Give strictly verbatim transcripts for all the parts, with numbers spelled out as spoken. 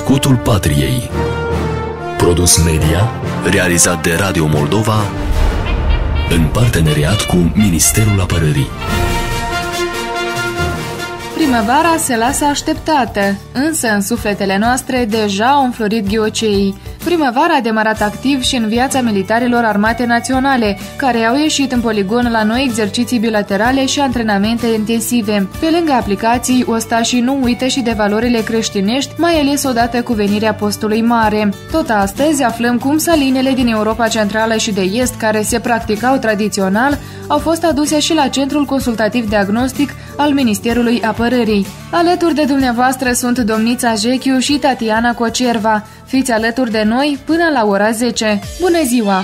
Scutul Patriei. Produs media realizat de Radio Moldova în parteneriat cu Ministerul Apărării. Primăvara se lasă așteptată, însă în sufletele noastre deja au înflorit ghioceii. Primăvara a demarat activ și în viața militarilor armate naționale, care au ieșit în poligon la noi exerciții bilaterale și antrenamente intensive. Pe lângă aplicații, ostașii nu uită și de valorile creștinești, mai ales odată cu venirea postului mare. Tot astăzi aflăm cum salinele din Europa Centrală și de Est, care se practicau tradițional, au fost aduse și la Centrul Consultativ Diagnostic al Ministerului Apărării. Alături de dumneavoastră sunt domnița Jechiu și Tatiana Cocerva. Fiți alături de noi până la ora zece. Bună ziua!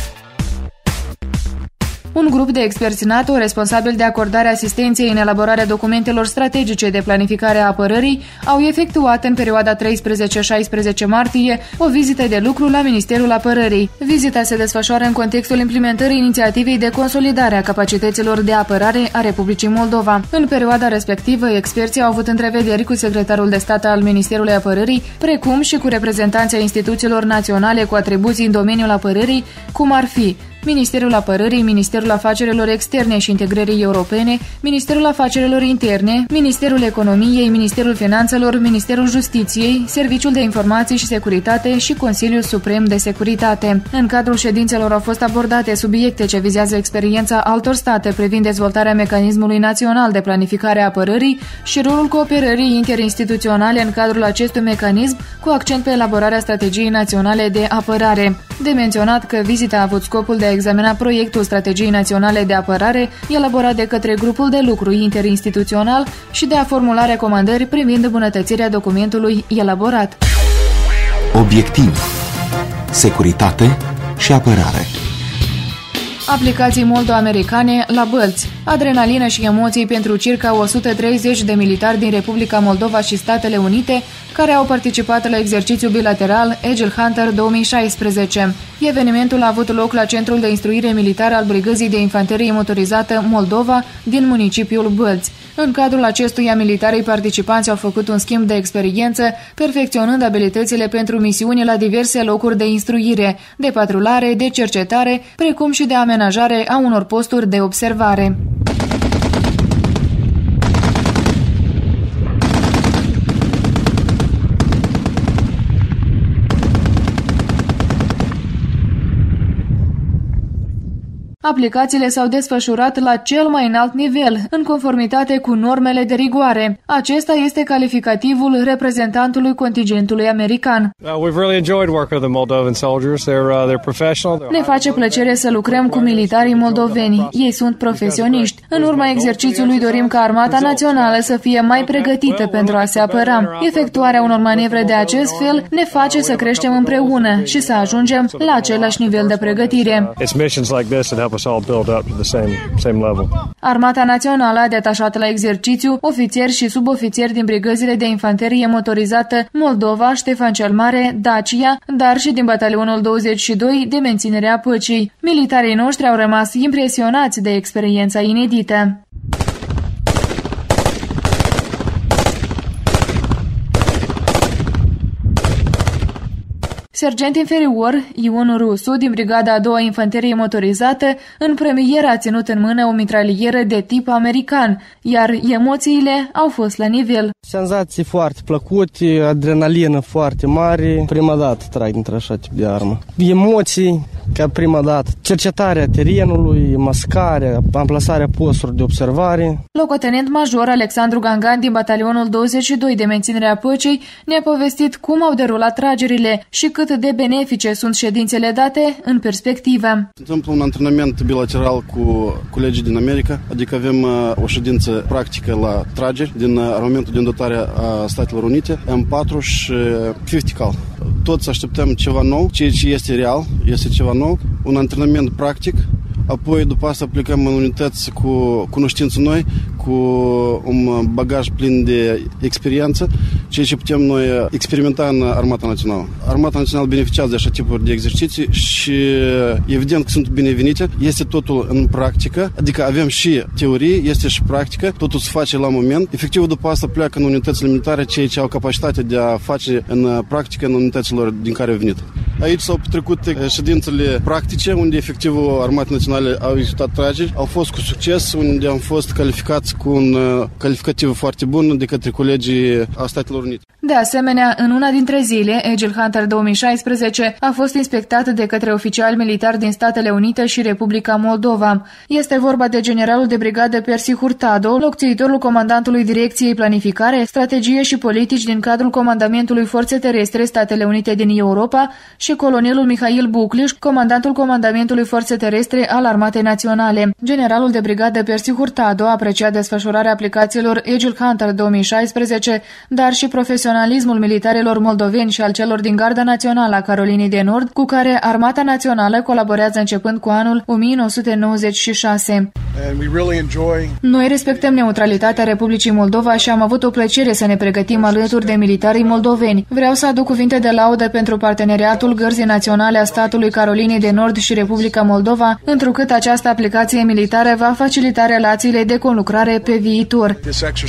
Un grup de experți NATO responsabil de acordarea asistenței în elaborarea documentelor strategice de planificare a apărării au efectuat în perioada treisprezece șaisprezece martie o vizită de lucru la Ministerul Apărării. Vizita se desfășoară în contextul implementării inițiativei de consolidare a capacităților de apărare a Republicii Moldova. În perioada respectivă, experții au avut întrevederi cu secretarul de stat al Ministerului Apărării, precum și cu reprezentanții instituțiilor naționale cu atribuții în domeniul apărării, cum ar fi Ministerul Apărării, Ministerul Afacerilor Externe și Integrării Europene, Ministerul Afacerilor Interne, Ministerul Economiei, Ministerul Finanțelor, Ministerul Justiției, Serviciul de Informații și Securitate și Consiliul Suprem de Securitate. În cadrul ședințelor au fost abordate subiecte ce vizează experiența altor state privind dezvoltarea mecanismului național de planificare a apărării și rolul cooperării interinstituționale în cadrul acestui mecanism, cu accent pe elaborarea strategiei naționale de apărare. De menționat că vizita a avut scopul de a examina proiectul Strategiei Naționale de Apărare elaborat de către grupul de lucru interinstituțional și de a formula recomandări privind îmbunătățirea documentului elaborat. Obiectiv: securitate și apărare. Aplicații moldo-americane la bălți. Adrenalină și emoții pentru circa o sută treizeci de militari din Republica Moldova și Statele Unite care au participat la exercițiul bilateral Eagle Hunter două mii șaisprezece. Evenimentul a avut loc la Centrul de Instruire Militară al Brigăzii de Infanterie Motorizată Moldova din municipiul Bălți. În cadrul acestuia, militarii participanți au făcut un schimb de experiență, perfecționând abilitățile pentru misiuni la diverse locuri de instruire, de patrulare, de cercetare, precum și de amenajare a unor posturi de observare. Aplicațiile s-au desfășurat la cel mai înalt nivel, în conformitate cu normele de rigoare. Acesta este calificativul reprezentantului contingentului american. Ne face plăcere să lucrăm cu militarii moldoveni. Ei sunt profesioniști. În urma exercițiului dorim ca Armata Națională să fie mai pregătită pentru a se apăra. Efectuarea unor manevre de acest fel ne face să creștem împreună și să ajungem la același nivel de pregătire. Armata Națională a detașat la exercițiu ofițeri și subofițeri din brigăzile de infanterie motorizată Moldova, Ștefan cel Mare, Dacia, dar și din batalionul douăzeci și doi de menținere a păcii. Militarii noștri au rămas impresionați de experiența inedită. Sergent inferior Ion Rusu, din brigada a doua infanterie motorizată, în premieră a ținut în mână o mitralieră de tip american, iar emoțiile au fost la nivel. Senzații foarte plăcute, adrenalină foarte mare. Prima dată trag într-așa tip de armă. Emoții ca prima dată. Cercetarea terenului, mascarea, amplasarea posturilor de observare. Locotenent major Alexandru Gangan din batalionul douăzeci și doi de menținere a păcii ne-a povestit cum au derulat tragerile și cât de benefice sunt ședințele date în perspectivă. Se întâmplă un antrenament bilateral cu colegii din America, adică avem uh, o ședință practică la trageri din uh, armamentul din dotare a Statelor Unite, M patru și uh, cincizeci cal. Toți așteptăm ceva nou, ceea ce este real, este ceva nou, un antrenament practic, apoi după asta plecăm în unități cu cunoștințe noi, cu un bagaj plin de experiență, ceea ce putem noi experimenta în Armata Națională. Armata Națională beneficiază de așa tipuri de exerciții și evident că sunt binevenite. Este totul în practică, adică avem și teorie, este și practică, totul se face la moment. Efectiv, după asta pleacă în unitățile militare cei ce au capacitatea de a face în practică în unităților din care au venit. Aici s-au petrecut ședințele practice, unde efectiv Armata Naționale au executat trageri, au fost cu succes, unde am fost calificați cu un calificativ foarte bun de către colegii a Statelor Unite. De asemenea, în una dintre zile, Eagle Hunter două mii șaisprezece a fost inspectat de către oficiali militari din Statele Unite și Republica Moldova. Este vorba de generalul de brigadă Percy Hurtado, locțiitorul comandantului Direcției Planificare, Strategie și Politici din cadrul Comandamentului Forțe Terestre Statele Unite din Europa și colonelul Mihail Bucliș, comandantul Comandamentului Forțe Terestre al Armatei Naționale. Generalul de brigadă Percy Hurtado a apreciat desfășurarea aplicațiilor Eagle Hunter două mii șaisprezece, dar și profesionalismul militarilor moldoveni și al celor din Garda Națională a Carolinei de Nord, cu care Armata Națională colaborează începând cu anul o mie nouă sute nouăzeci și șase. Noi respectăm neutralitatea Republicii Moldova și am avut o plăcere să ne pregătim alături de militarii moldoveni. Vreau să aduc cuvinte de laudă pentru parteneriatul Gărzii Naționale a statului Carolinei de Nord și Republica Moldova, întrucât această aplicație militară va facilita relațiile de conlucrare pe viitor.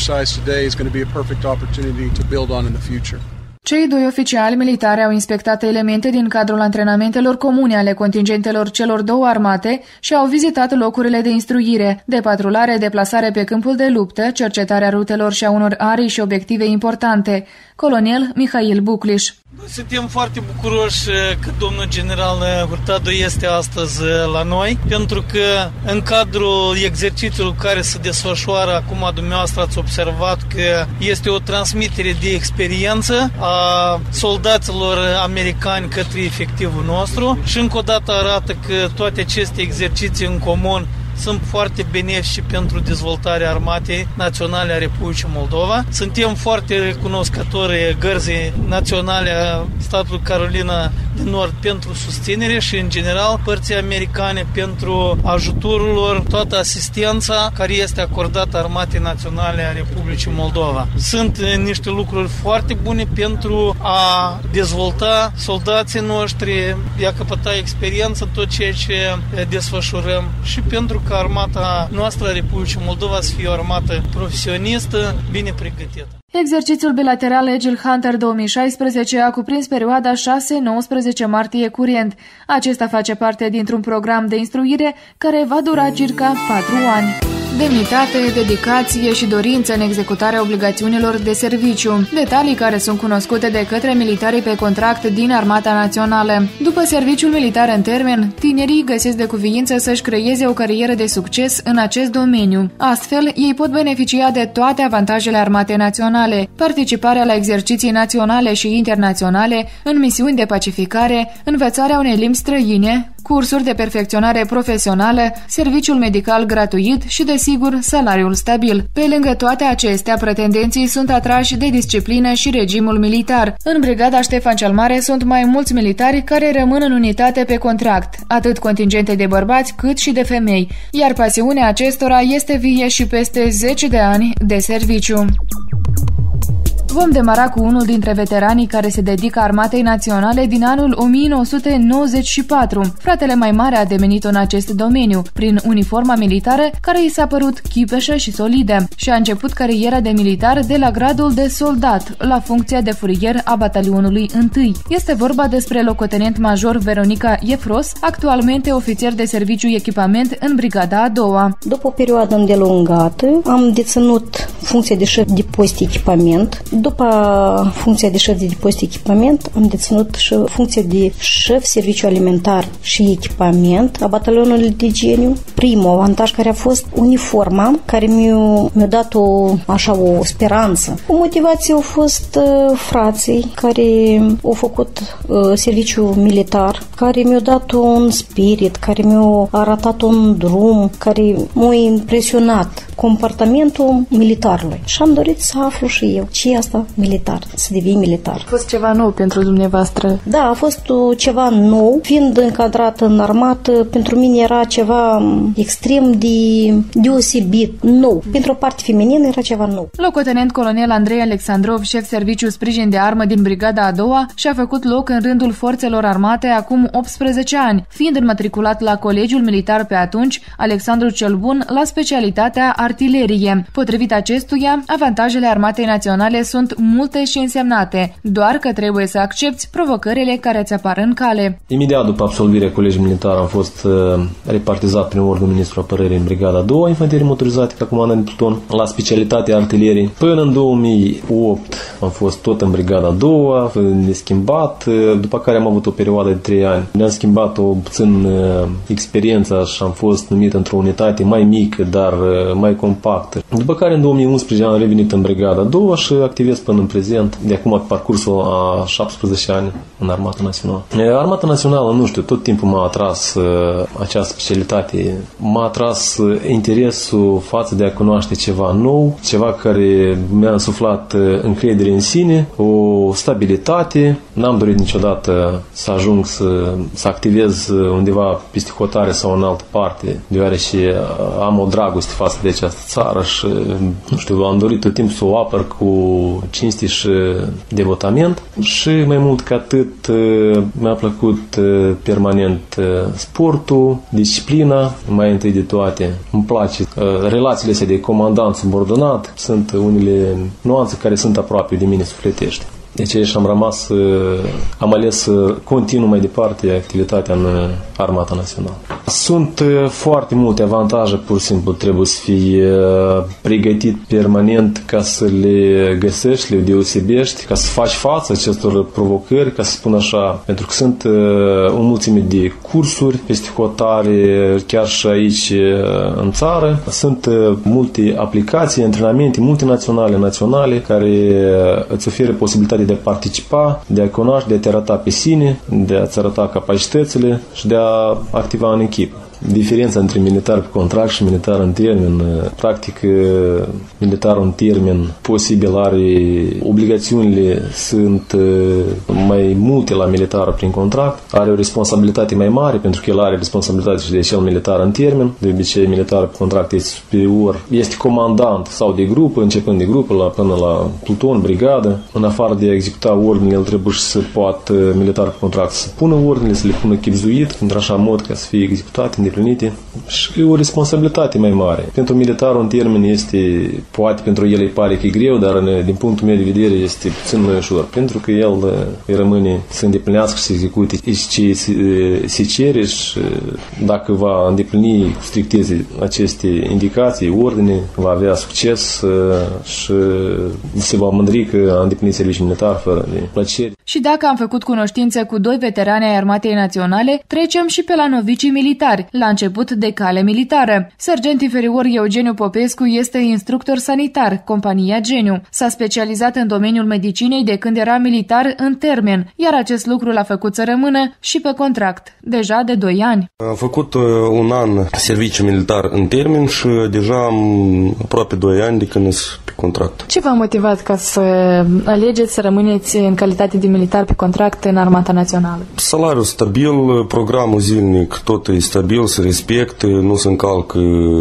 Cei doi oficiali militari au inspectat elemente din cadrul antrenamentelor comune ale contingentelor celor două armate și au vizitat locurile de instruire, de patrulare, deplasare pe câmpul de luptă, cercetarea rutelor și a unor arii și obiective importante. Colonel Mihail Bucliș. Suntem foarte bucuroși că domnul general Hurtado este astăzi la noi, pentru că în cadrul exercițiului care se desfășoară acum, dumneavoastră ați observat că este o transmitere de experiență a soldaților americani către efectivul nostru și încă o dată arată că toate aceste exerciții în comun sunt foarte benefici pentru dezvoltarea Armatei Naționale a Republicii Moldova. Suntem foarte recunoscători Gărzii Naționale a statului Carolina de Nord pentru susținere și, în general, părții americane pentru ajutorul lor, toată asistența care este acordată Armatei Naționale a Republicii Moldova. Sunt niște lucruri foarte bune pentru a dezvolta soldații noștri, a căpăta experiență în tot ceea ce desfășurăm și pentru ca armata noastră a Republicii Moldova să fie o armată profesionistă, bine pregătită. Exercițiul bilateral Eagle Hunter două mii șaisprezece a cuprins perioada șase nouăsprezece martie curent. Acesta face parte dintr-un program de instruire care va dura circa patru ani. Demnitate, dedicație și dorință în executarea obligațiunilor de serviciu, detalii care sunt cunoscute de către militarii pe contract din Armata Națională. După serviciul militar în termen, tinerii găsesc de cuviință să-și creeze o carieră de succes în acest domeniu. Astfel, ei pot beneficia de toate avantajele Armatei Naționale, participarea la exerciții naționale și internaționale, în misiuni de pacificare, învățarea unei limbi străine, cursuri de perfecționare profesională, serviciul medical gratuit și, desigur, salariul stabil. Pe lângă toate acestea, pretendenții sunt atrași de disciplină și regimul militar. În brigada Ștefan cel Mare sunt mai mulți militari care rămân în unitate pe contract, atât contingente de bărbați cât și de femei, iar pasiunea acestora este vie și peste zece de ani de serviciu. Vom demara cu unul dintre veteranii care se dedică Armatei Naționale din anul o mie nouă sute nouăzeci și patru. Fratele mai mare a devenit în acest domeniu, prin uniforma militară care i s-a părut chipeșă și solidă, și a început cariera de militar de la gradul de soldat, la funcția de furier a batalionului întâi. Este vorba despre locotenent major Veronica Iefros, actualmente ofițer de serviciu echipament în brigada a doua. După o perioadă îndelungată, am deținut funcția de șef de post echipament. După funcția de șef de post echipament, am deținut și funcția de șef serviciu alimentar și echipament a batalionului de Geniu. Primul avantaj care a fost uniforma, care mi-a, mi-a dat o, așa, o speranță. O motivație au fost uh, frații care au făcut uh, serviciu militar, care mi-au dat un spirit, care mi-au arătat un drum, care m-a impresionat comportamentul militar. militarului. Și am dorit să aflu și eu ce e asta militar, să devii militar. A fost ceva nou pentru dumneavoastră? Da, a fost ceva nou. Fiind încadrat în armată, pentru mine era ceva extrem de deosebit, nou. Pentru o parte feminină era ceva nou. Locotenent colonel Andrei Alexandrov, șef serviciu sprijin de armă din brigada a doua, și-a făcut loc în rândul forțelor armate acum optsprezece ani, fiind înmatriculat la Colegiul Militar pe atunci, Alexandru cel Bun, la specialitatea artilerie. Potrivit acestuia, avantajele Armatei Naționale sunt multe și însemnate, doar că trebuie să accepti provocările care ți apar în cale. Imediat după absolvirea Colegiului Militar am fost uh, repartizat prin ordinul Ministrului Apărării în brigada a doua, infanterie motorizate, ca comandant de pluton, la specialitatea artilerie. Până în două mii opt am fost tot în brigada a doua, neschimbat, după care am avut o perioadă de trei ani. Ne-am schimbat o puțin uh, experiența și am fost numit într-o unitate mai mică, dar uh, mai compactă. După care în două mii unsprezece am revenit în brigada a doua și activez până în prezent, de acum parcursul a șaptesprezece ani în Armata Națională. Armata Națională, nu știu, tot timpul m-a atras uh, această specialitate, m-a atras uh, interesul față de a cunoaște ceva nou, ceva care mi-a însuflat uh, încredere în sine, o stabilitate. N-am dorit niciodată să ajung să, să activez undeva peste hotare sau în altă parte, deoarece am o dragoste față de această țară și, nu știu, am dorit tot timpul să o apăr cu cinste și devotament și mai mult ca atât mi-a plăcut permanent sportul, disciplina, mai întâi de toate. Îmi place relațiile astea de comandant subordonat, sunt unele nuanțe care sunt aproape de mine sufletește. Deci aici am rămas, am ales să continu mai departe activitatea în Armata Națională. Sunt foarte multe avantaje, pur și simplu trebuie să fii pregătit permanent ca să le găsești, le deosebești, ca să faci față acestor provocări, ca să spun așa, pentru că sunt o mulțime de cursuri peste hotare, chiar și aici în țară. Sunt multe aplicații, antrenamente multinaționale, naționale, care îți oferă posibilitatea de a participa, de a cunoaște, de a te arăta pe sine, de a-ți arăta capacitățile și de a activa în echipă. Diferența între militar pe contract și militar în termen, practic militarul în termen posibil are obligațiunile sunt mai multe la militar prin contract, are o responsabilitate mai mare pentru că el are responsabilitate și de cel militar în termen, de obicei militar pe contract este superior, este comandant sau de grupă, începând de grupă la, până la pluton, brigadă, în afară de a executa ordinele, el trebuie să poată militar pe contract să pună ordinele, să le pună chipzuit, într-așa mod ca să fie executate, îndeplinite și o responsabilitate mai mare. Pentru militarul în termen este, poate pentru el îi pare că e greu, dar din punctul meu de vedere este puțin mai ușor, pentru că el îi rămâne să îndeplinească și să execute ce se cere și dacă va îndeplini cu strictețe aceste indicații, ordine, va avea succes și se va mândri că a îndeplinit serviciul militar fără de plăcere. Și dacă am făcut cunoștințe cu doi veterani ai Armatei Naționale, trecem și pe la novicii militari, la început de cale militară. Sergent inferior Eugeniu Popescu este instructor sanitar, compania Geniu. S-a specializat în domeniul medicinei de când era militar în termen, iar acest lucru l-a făcut să rămână și pe contract, deja de doi ani. Am făcut un an serviciu militar în termen și deja am aproape doi ani de când sunt pe contract. Ce v-a motivat ca să alegeți să rămâneți în calitate de militar pe contract în Armata Națională? Salariul stabil, programul zilnic tot e stabil, se respectă, nu se încalcă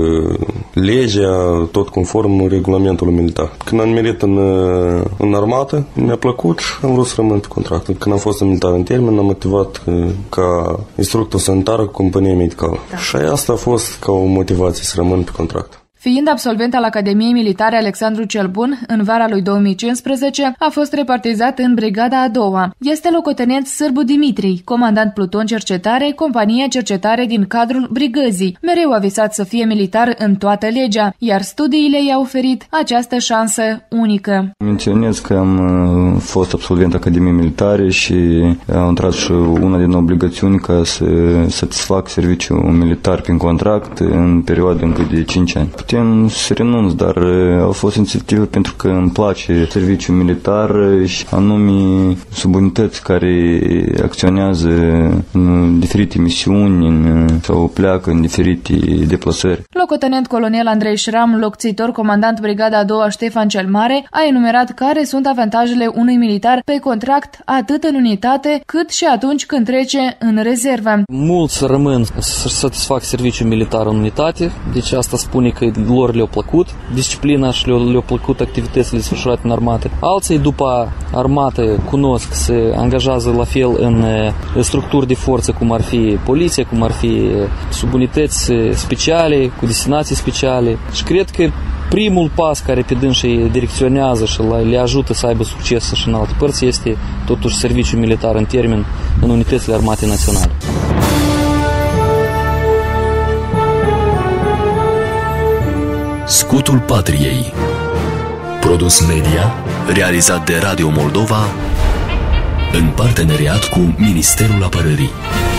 legea, tot conform regulamentului militar. Când am merit în, în armată, mi-a plăcut și am vrut să rămân pe contract. Când am fost în militar în termen, am motivat ca instructor sanitar cu companie medicală. Da. Și asta a fost ca o motivație să rămân pe contract. Fiind absolvent al Academiei Militare Alexandru cel Bun, în vara lui două mii cincisprezece a fost repartizat în brigada a doua. Este locotenent Sârbu Dimitri, comandant pluton cercetare, compania cercetare din cadrul brigăzii. Mereu a visat să fie militar în toată legea, iar studiile i-au oferit această șansă unică. Menționez că am fost absolvent Academiei Militare și am intrat și una din obligațiuni ca să satisfac serviciul militar prin contract în perioada încă de cinci ani. Putem putem să renunț, dar a fost inițiativă pentru că îmi place serviciul militar și anume subunități care acționează în diferite misiuni sau pleacă în diferite deplasări. Locotenent colonel Andrei Șram, locțitor, comandant brigada a doua Ștefan cel Mare, a enumerat care sunt avantajele unui militar pe contract atât în unitate cât și atunci când trece în rezervă. Mulți rămân să-și satisfac serviciul militar în unitate, deci asta spune că lor le-a plăcut disciplina și le-a, le-a plăcut activitățile desfășurate în armată. Alții după armată cunosc, se angajează la fel în structuri de forță, cum ar fi poliție, cum ar fi subunități speciale, cu destinații speciale. Și cred că primul pas care pe dânsii direcționează și le ajută să aibă succes și în alte părți este totuși serviciul militar în termen în unitățile armate naționale. Scutul Patriei. Produs media realizat de Radio Moldova în parteneriat cu Ministerul Apărării.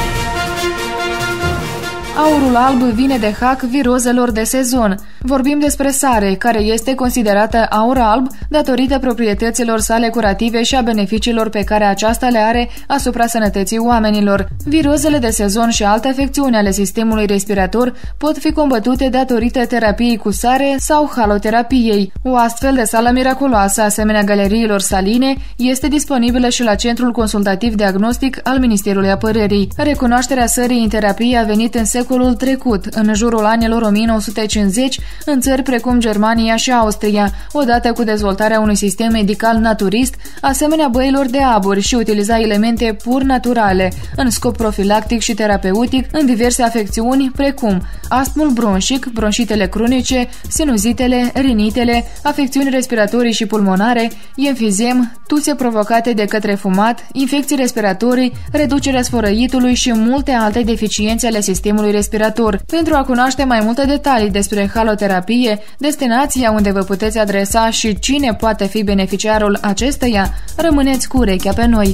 Aurul alb vine de hac virozelor de sezon. Vorbim despre sare, care este considerată aur alb datorită proprietăților sale curative și a beneficiilor pe care aceasta le are asupra sănătății oamenilor. Virozele de sezon și alte afecțiuni ale sistemului respirator pot fi combătute datorită terapiei cu sare sau haloterapiei. O astfel de sală miraculoasă, asemenea galeriilor saline, este disponibilă și la Centrul Consultativ Diagnostic al Ministerului Apărării. Recunoașterea sării în terapie a venit în secolul trecut, în jurul anilor o mie nouă sute cincizeci, în țări precum Germania și Austria, odată cu dezvoltarea unui sistem medical naturist, asemenea băilor de abur, și utiliza elemente pur naturale, în scop profilactic și terapeutic, în diverse afecțiuni, precum astmul bronșic, bronșitele cronice, sinuzitele, rinitele, afecțiuni respiratorii și pulmonare, emfizem, tuse provocate de către fumat, infecții respiratorii, reducerea sfărăitului și multe alte deficiențe ale sistemului respirator. Pentru a cunoaște mai multe detalii despre haloterapie, destinația unde vă puteți adresa și cine poate fi beneficiarul acesteia, rămâneți cu urechea pe noi.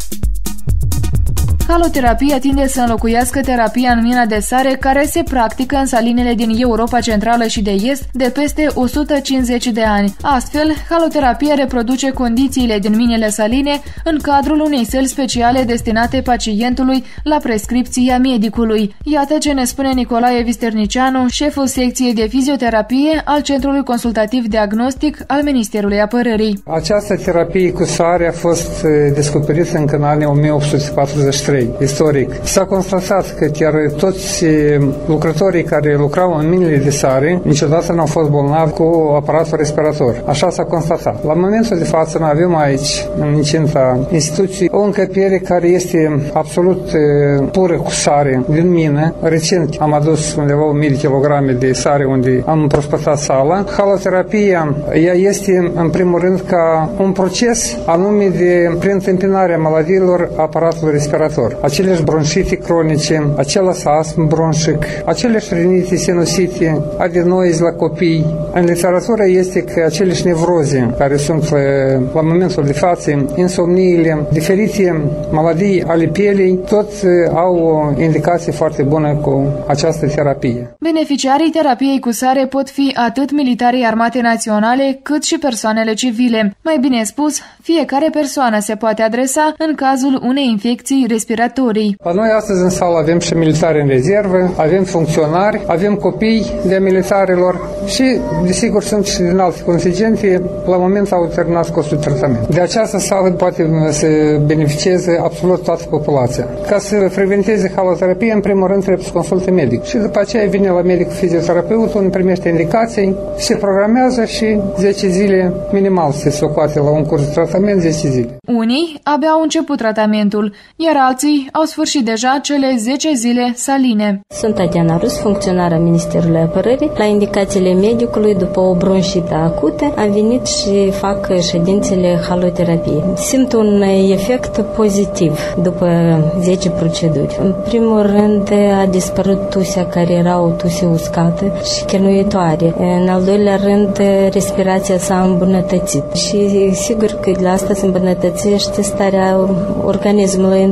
Haloterapia tinde să înlocuiască terapia în mina de sare, care se practică în salinele din Europa Centrală și de Est de peste o sută cincizeci de ani. Astfel, haloterapia reproduce condițiile din minele saline în cadrul unei săli speciale destinate pacientului la prescripția medicului. Iată ce ne spune Nicolae Visternicianu, șeful secției de fizioterapie al Centrului Consultativ Diagnostic al Ministerului Apărării. Această terapie cu sare a fost descoperită încă în anii o mie opt sute patruzeci și trei. Istoric. S-a constatat că chiar toți lucrătorii care lucrau în minele de sare niciodată nu au fost bolnavi cu aparatul respirator. Așa s-a constatat. La momentul de față noi avem aici, în incinta instituției, o încăpere care este absolut pură cu sare din mină. Recent am adus undeva o mie de kilograme de sare unde am împrospătat sala. Haloterapia, ea este în primul rând ca un proces anume de preîntâmpinarea maladiilor aparatului respirator. Aceleși bronșite cronice, același astm bronșic, aceleși rinite sinusite, adenoizi la copii. În literatură este că aceleși nevroze care sunt la, la momentul de față, insomniile, diferite maladii ale pielei, tot au o indicație foarte bună cu această terapie. Beneficiarii terapiei cu sare pot fi atât militarii Armatei Naționale, cât și persoanele civile. Mai bine spus, fiecare persoană se poate adresa în cazul unei infecții respiratorii. La noi astăzi în sală avem și militari în rezervă, avem funcționari, avem copii de militarilor și, desigur, sunt și din alte contingente, la moment au terminat costul tratament. De această sală poate să beneficieze absolut toată populația. Ca să frecventeze haloterapie, în primul rând trebuie să consulte medic. Și după aceea vine la medicul fizioterapeutul, unde primește indicații, se programează și zece zile minimal se socoate la un curs de tratament, zece zile. Unii abia au început tratamentul, iar alții au sfârșit deja cele zece zile saline. Sunt Tatiana Rus, funcționar a Ministerului Apărării. La indicațiile medicului, după o bronșită acută, am venit și fac ședințele haloterapie. Simt un efect pozitiv după zece proceduri. În primul rând a dispărut tusea, care era o tuse uscată și chinuitoare. În al doilea rând, respirația s-a îmbunătățit și sigur că la asta se îmbunătățește starea organismului în total.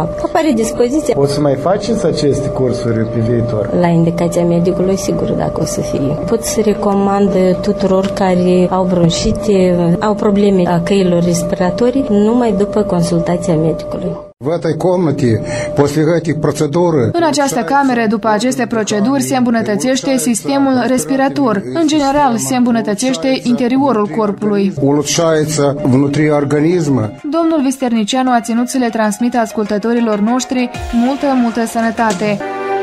sau apare dispoziția. Poți să mai faceți aceste cursuri pe viitor? La indicația medicului, sigur, dacă o să fie. Pot să recomand tuturor care au bronșite, au probleme a căilor respiratorii, numai după consultația medicului. În această cameră, după aceste proceduri, se îmbunătățește sistemul respirator. În general, se îmbunătățește interiorul corpului. Domnul Visternicianu a ținut să le transmită ascultătorilor noștri multă, multă sănătate.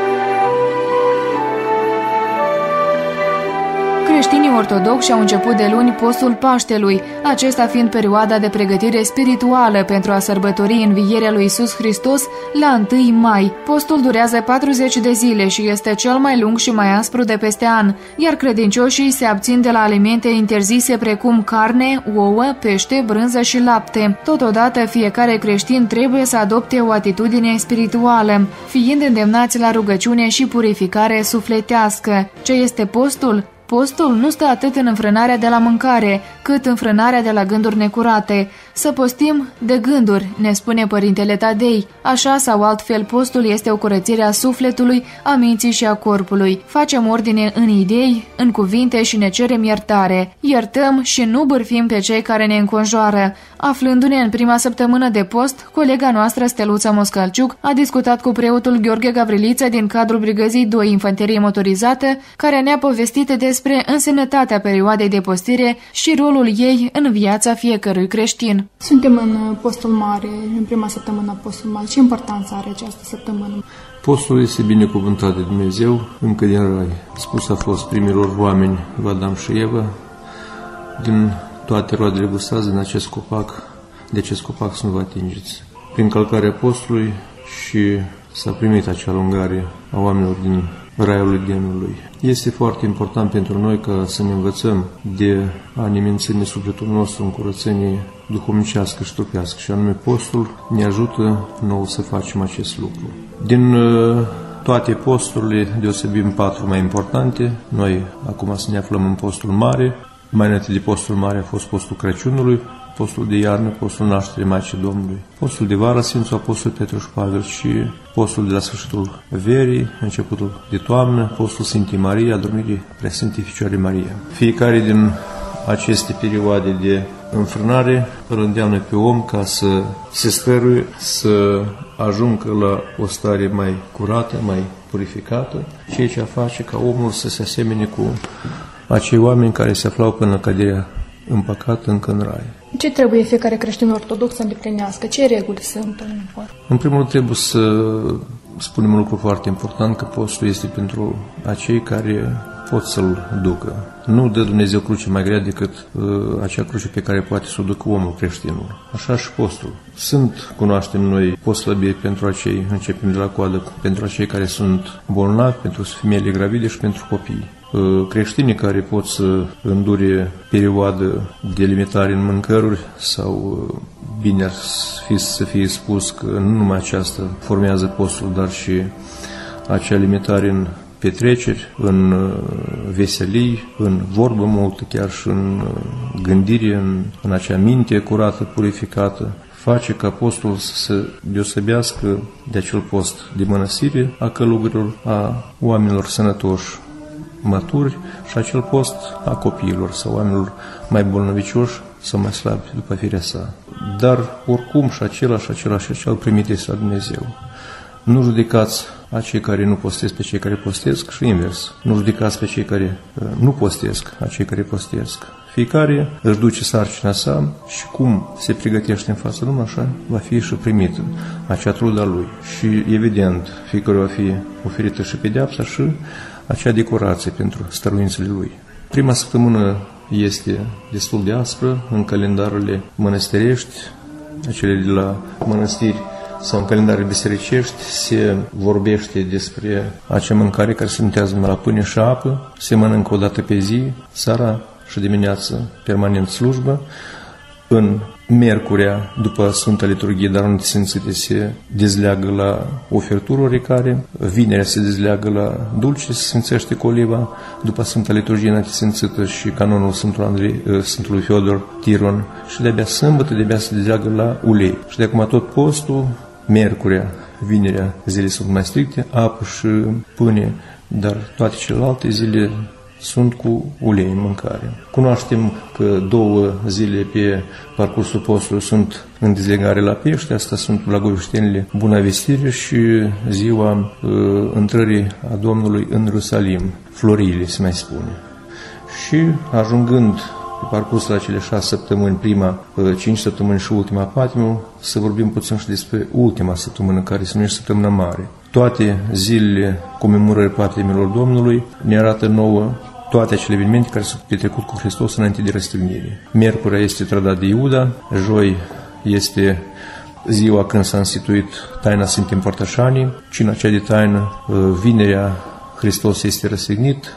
Creștinii ortodoxi au început de luni postul Paștelui, acesta fiind perioada de pregătire spirituală pentru a sărbători învierea lui Iisus Hristos la întâi mai. Postul durează patruzeci de zile și este cel mai lung și mai aspru de peste an, iar credincioșii se abțin de la alimente interzise precum carne, ouă, pește, brânză și lapte. Totodată, fiecare creștin trebuie să adopte o atitudine spirituală, fiind îndemnați la rugăciune și purificare sufletească. Ce este postul? Postul nu stă atât în înfrânarea de la mâncare, cât înfrânarea de la gânduri necurate. Să postim de gânduri, ne spune Părintele Tadei. Așa sau altfel, postul este o curățire a sufletului, a minții și a corpului. Facem ordine în idei, în cuvinte și ne cerem iertare. Iertăm și nu bârfim pe cei care ne înconjoară. Aflându-ne în prima săptămână de post, colega noastră Steluța Moscalciuc a discutat cu preotul Gheorghe Gavriliță din cadrul Brigăzii doi Infanterie Motorizată, care ne-a povestit despre însemnătatea perioadei de postire și rolul ei în viața fiecărui creștin. Suntem în postul mare, în prima săptămână postul mare. Ce importanță are această săptămână? Postul este binecuvântat de Dumnezeu încă din rai. Spus a fost primilor oameni, Adam și Eva, din toate roadele gustați din acest copac, de acest copac să nu vă atingeți. Prin călcarea postului și s-a primit acea alungare a oamenilor din raiul Edenului. Este foarte important pentru noi ca să ne învățăm de a ne menține sufletul nostru în curățenie duhovnicească și trupească, și anume postul ne ajută nouă să facem acest lucru. Din uh, toate posturile deosebim patru mai importante. Noi acum să ne aflăm în postul mare. Mai înainte de postul mare a fost postul Crăciunului, postul de iarnă, postul nașterii Maicii Domnului, postul de vară, Sfințul Apostol Petru și Pavel, și postul de la sfârșitul verii, începutul de toamnă, postul Sfintei Marie, adormirii Preasfintei Fecioare Marie. Fiecare din aceste perioade de înfrânare îl îndeamnă pe om ca să se stăruie, să ajungă la o stare mai curată, mai purificată, ceea ce face ca omul să se asemene cu acei oameni care se aflau până la căderea în păcat încă în rai. Ce trebuie fiecare creștin ortodox să îndeplinească? Ce reguli sunt în vor? În primul rând trebuie să spunem un lucru foarte important, că postul este pentru acei care pot să-l ducă. Nu dă Dumnezeu cruce mai grea decât uh, acea cruce pe care poate să o ducă omul creștinul. Așa și postul. Sunt, cunoaștem noi, postălăbiri pentru acei, începem de la coadă, pentru acei care sunt bolnavi, pentru femeile gravide și pentru copii. Creștinii care pot să îndure perioadă de limitare în mâncăruri sau bine ar fi să fie spus că nu numai aceasta formează postul, dar și acea limitare în petreceri, în veselii, în vorbă multă, chiar și în gândire, în, în acea minte curată, purificată, face ca postul să se deosebească de acel post de mănăstire a călugărilor, a oamenilor sănătoși, maturi, și acel post a copiilor sau oamenilor mai bolnăvicioși sau mai slabi după firea sa. Dar oricum și acela și acela și acela primit este la Dumnezeu. Nu judecați acei care nu postesc pe cei care postesc și invers. Nu judecați pe cei care uh, nu postesc acei care postesc. Fiecare își duce sarcina sa și cum se pregătește în fața lumii, așa va fi și primită acea trudă lui. Și evident, fiecare va fi oferită și pedeapsa și acea decorație pentru stăruințele lui. Prima săptămână este destul de aspră în calendarele mănăstirești, acele de la mănăstiri sau în calendarele bisericești, se vorbește despre acea mâncare care se numează numai la pâine și apă, se mănâncă o dată pe zi, seara și dimineață, permanent slujbă. În miercurea, după Sfânta Liturghie, dar nu sfințite, se dezleagă la ofertură oricare, vinerea se dezleagă la dulce, se sfințește cu oliva, după Sfânta Liturghie înătisfințită și canonul Sfântului, Andrei, Sfântului Fiodor Tiron, și de-abia sâmbătă de-abia se dezleagă la ulei. Și de acum tot postul miercurea, vinerea, zile sunt mai stricte, apă și pâine, dar toate celelalte zile sunt cu ulei în mâncare. Cunoaștem că două zile pe parcursul postului sunt în dezlegare la pește, asta sunt Blagoveștenile Buna Vestire și ziua uh, intrării a Domnului în Ierusalim, Florile se mai spune. Și ajungând pe parcursul acelea șase săptămâni, prima, cinci săptămâni și ultima patimă, să vorbim puțin și despre ultima săptămână, care se numește Săptămâna Mare. Toate zilele comemorării patimilor Domnului ne arată nouă toate acele evenimente care s-au petrecut cu Hristos înainte de răstignire. Miercurea este trădat de Iuda, joi este ziua când s-a instituit taina Sfintei Împărtășanii, cina cea de taină, vinerea Hristos este răstignit,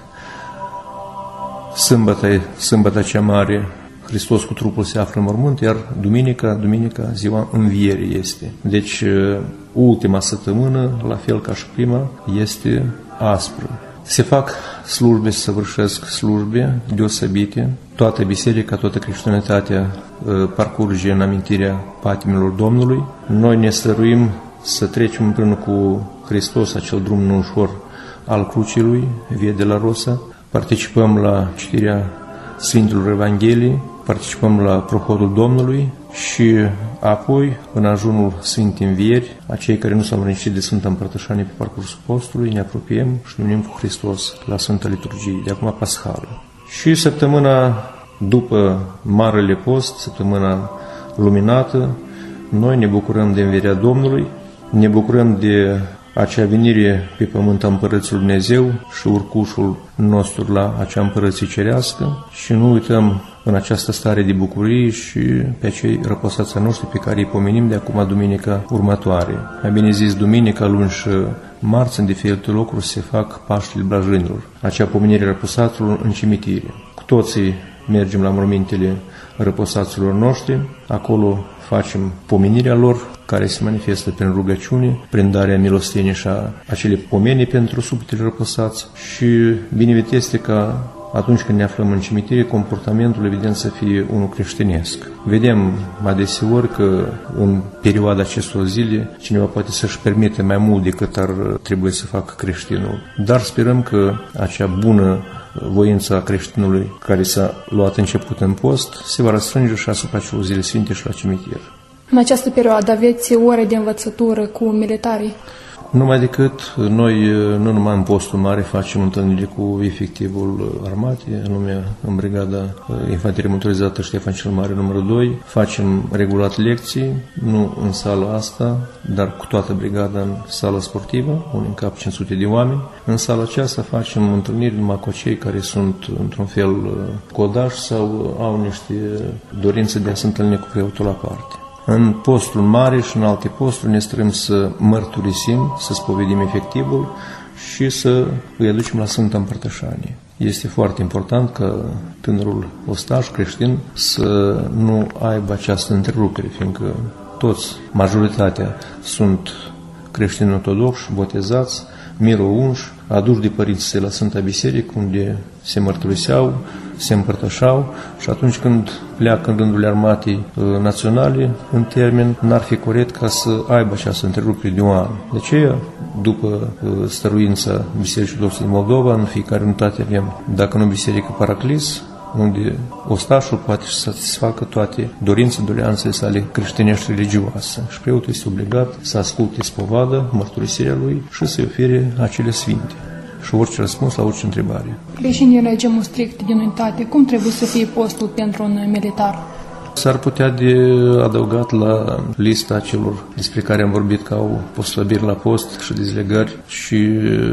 Sâmbătă, sâmbătă cea mare, Hristos cu trupul se află în mormânt, iar duminica, duminica, ziua învierii este. Deci, ultima săptămână, la fel ca și prima, este aspră. Se fac slujbe, se săvârșesc slujbe deosebite. Toată biserica, toată creștinătatea parcurge în amintirea patimilor Domnului. Noi ne stăruim să trecem împreună cu Hristos acel drum neușor al crucii Lui, Via de la Rosa. Participăm la citirea Sfintelor Evangheliei, participăm la prohodul Domnului și apoi, în ajunul Sfintei Învieri, a cei care nu s-au mărinisit de Sfânta Împărtășanie pe parcursul postului, ne apropiem și ne unim cu Hristos la Sfânta Liturghie, de acum Paschală. Și săptămâna după Marele Post, săptămâna luminată, noi ne bucurăm de învierea Domnului, ne bucurăm de acea venire pe pământ a Împărății Lui Dumnezeu și urcușul nostru la acea Împărăție Cerească și nu uităm în această stare de bucurie și pe acei răposați a noștri pe care îi pomenim de acum duminica următoare. Mai bine zis, duminica, luni și marți, în diferite locuri se fac Paștele Blajinilor, acea pomenire răposaților în cimitire. Cu toții mergem la mormintele răposaților noștri, acolo facem pomenirea lor, care se manifestă prin rugăciune, prin darea milostenie și a acele pomenii pentru sufletele răposați și binevit este ca atunci când ne aflăm în cimitire, comportamentul evident să fie unul creștinesc. Vedem adeseori că în perioada acestor zile cineva poate să-și permite mai mult decât ar trebui să facă creștinul. Dar sperăm că acea bună voința creștinului care s-a luat început în post se va răsfrânge și asupra celor zile sfinte și la cimitir. În această perioadă aveți ore de învățătură cu militarii? Numai decât noi, nu numai în postul mare, facem întâlniri cu efectivul armatei, anume în brigada infanterie motorizată Ștefan cel Mare numărul doi. Facem regulat lecții, nu în sala asta, dar cu toată brigada în sală sportivă, unde în cap cinci sute de oameni. În sala aceasta facem întâlniri numai cu cei care sunt într-un fel codași sau au niște dorințe de a se întâlni cu preotul la parte. În postul mare și în alte posturi ne străim să mărturisim, să spovedim efectivul și să îi aducem la Sfânta Împărtășanie. Este foarte important ca tânărul ostaș creștin să nu aibă această întrerupere, fiindcă toți, majoritatea, sunt creștini ortodoxi, botezați, miro-unși, aduși de părinții la Sfânta Biserică, unde se mărturiseau, se împărtășau și atunci când pleacă în rândul armatei naționale, în termen, n-ar fi corect ca să aibă această întrerupere de un an. De aceea, după stăruința Bisericii Ortodoxe din Moldova, în fiecare unitate avem, dacă nu Biserică Paraclis, unde ostașul poate să satisfacă toate dorințe, doleanțele sale creștinești religioase. Și preotul este obligat să asculte spovada, mărturisirea lui și să-i ofere acele sfinte și orice răspuns la orice întrebare. Creștinii în regimul strict din unitate, cum trebuie să fie postul pentru un militar? S-ar putea de adăugat la lista celor despre care am vorbit că au postăbiri la post și dezlegări și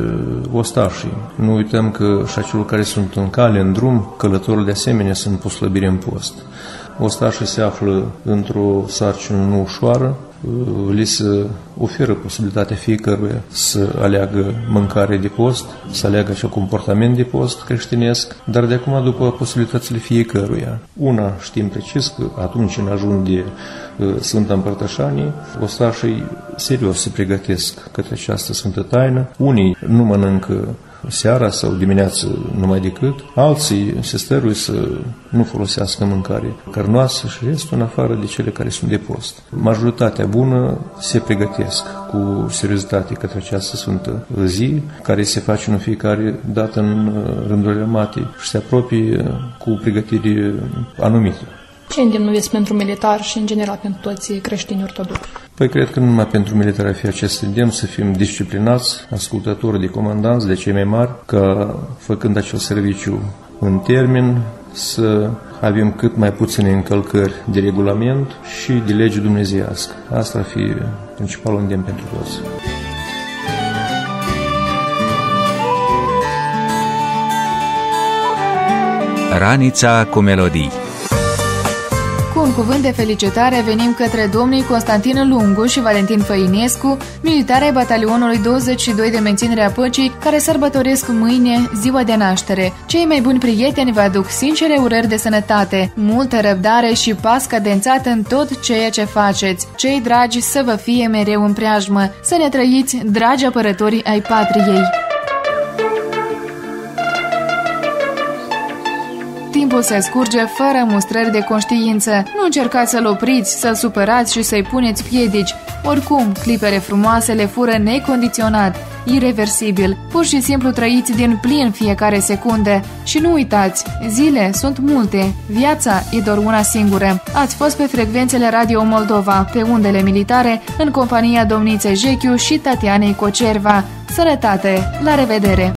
ostașii. Nu uităm că și acelor care sunt în cale, în drum, călătorul de asemenea sunt postăbiri în post. Ostașii se află într-o sarcină nu ușoară, li se oferă posibilitatea fiecăruia să aleagă mâncare de post, să aleagă acel comportament de post creștinesc, dar de acum după posibilitățile fiecăruia. Una știm precis că atunci în ajun de Sfânta Împărtășanie, ostașii serios se pregătesc către această Sfântă Taină. Unii nu mănâncă seara sau dimineața numai decât. Alții se stăruie să nu folosească mâncare cărnoasă și restul în afară de cele care sunt de post. Majoritatea bună se pregătesc cu seriozitate către această sfântă zi, care se face în fiecare dată în rândurile armatei și se apropie cu pregătiri anumite. Ce îndemn aveți pentru militar și în general pentru toți creștini ortodoxi? Păi cred că numai pentru militari ar fi acest îndemn să fim disciplinați, ascultători de comandanți, de cei mai mari, ca făcând acel serviciu în termen, să avem cât mai puține încălcări de regulament și de lege dumnezeiască. Asta ar fi principalul îndemn pentru toți. Ranița cu melodii. Cu un cuvânt de felicitare venim către domnii Constantin Lungu și Valentin Făinescu, militari ai batalionului douăzeci și doi de menținere a păcii, care sărbătoresc mâine ziua de naștere. Cei mai buni prieteni vă aduc sincere urări de sănătate, multă răbdare și pas cadențat în tot ceea ce faceți. Cei dragi să vă fie mereu în preajmă, să ne trăiți, dragi apărătorii ai patriei. Timpul se scurge fără mustrări de conștiință. Nu încercați să-l opriți, să-l supărați și să-i puneți piedici. Oricum, clipele frumoase le fură necondiționat, ireversibil. Pur și simplu trăiți din plin fiecare secundă. Și nu uitați, zile sunt multe, viața e doar una singură. Ați fost pe frecvențele Radio Moldova, pe undele militare, în compania domniței Jechiu și Tatianei Cocerva. Sănătate! La revedere!